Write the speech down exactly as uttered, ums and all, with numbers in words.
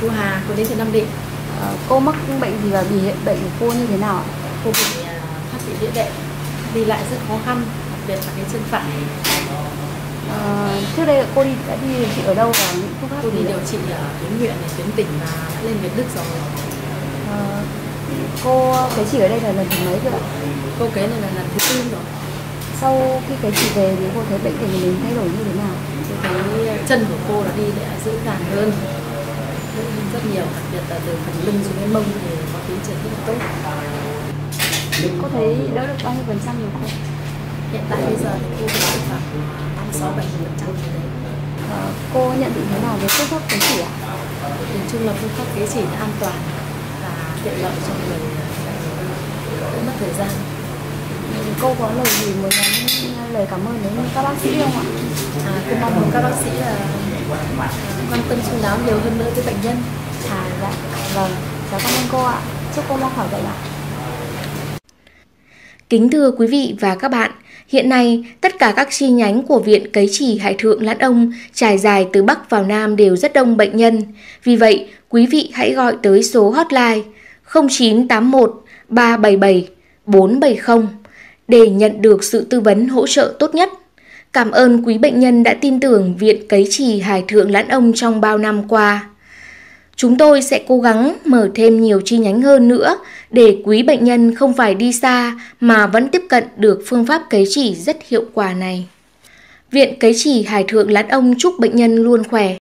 Thu Hà, cô đến từ Nam Định. À, cô mắc bệnh gì và biểu hiện bệnh của cô như thế nào? Cô bị uh, thoát vị đĩa đệm, đi lại rất khó khăn, đặc biệt là cái chân phải. À, trước đây cô đi đã đi điều trị ở đâu và những phương pháp Cô gì đi ạ? điều trị ở tuyến huyện này, tuyến tỉnh và đã lên Việt Đức rồi. À, cô cái chỉ ở đây là lần thứ mấy rồi ạ? Cô kế này là lần thứ tư rồi. Sau khi cái chỉ về thì cô thấy bệnh tình của mình thay đổi như thế nào? Cô thấy chân của cô đã đi lại dữ dàng hơn rất nhiều, đặc biệt là từ phần lưng xuống đến mông thì có tiến triển rất là tốt. Cô thấy đỡ được bao nhiêu phần trăm rồi cô? Hiện tại bây giờ thì cô đã khoảng năm sáu bảy phần trăm rồi đấy. À, cô nhận định thế nào về phương pháp cái chỉ ạ? Nhìn chung là phương pháp kế chỉ an toàn và tiện lợi cho người, đỡ mất thời gian. Cô có lời gì muốn nhắn lời cảm ơn đến các bác sĩ không ạ? À, cô mong muốn các bác sĩ là quan tâm chu đáo nhiều hơn nữa với bệnh nhân. À dạ, vâng, cháu cảm ơn cô ạ. Chúc cô mau khỏi bệnh ạ. Kính thưa quý vị và các bạn, hiện nay tất cả các chi nhánh của Viện Cấy Chỉ Hải Thượng Lãn Ông trải dài từ Bắc vào Nam đều rất đông bệnh nhân. Vì vậy, quý vị hãy gọi tới số hotline không chín tám một ba bảy bảy bốn bảy không để nhận được sự tư vấn hỗ trợ tốt nhất. Cảm ơn quý bệnh nhân đã tin tưởng Viện Cấy Chỉ Hải Thượng Lãn Ông trong bao năm qua. Chúng tôi sẽ cố gắng mở thêm nhiều chi nhánh hơn nữa để quý bệnh nhân không phải đi xa mà vẫn tiếp cận được phương pháp cấy chỉ rất hiệu quả này. Viện Cấy Chỉ Hải Thượng Lãn Ông chúc bệnh nhân luôn khỏe.